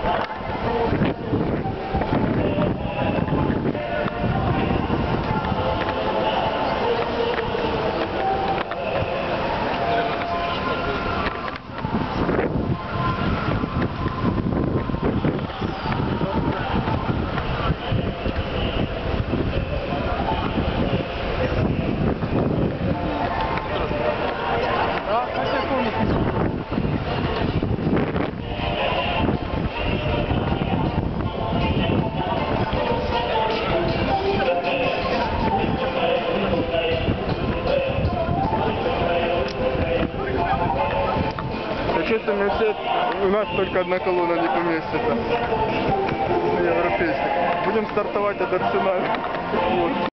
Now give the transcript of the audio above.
Общественный сеть, у нас только одна колонна не поместится. Европейских. Будем стартовать от Арсенала. Вот.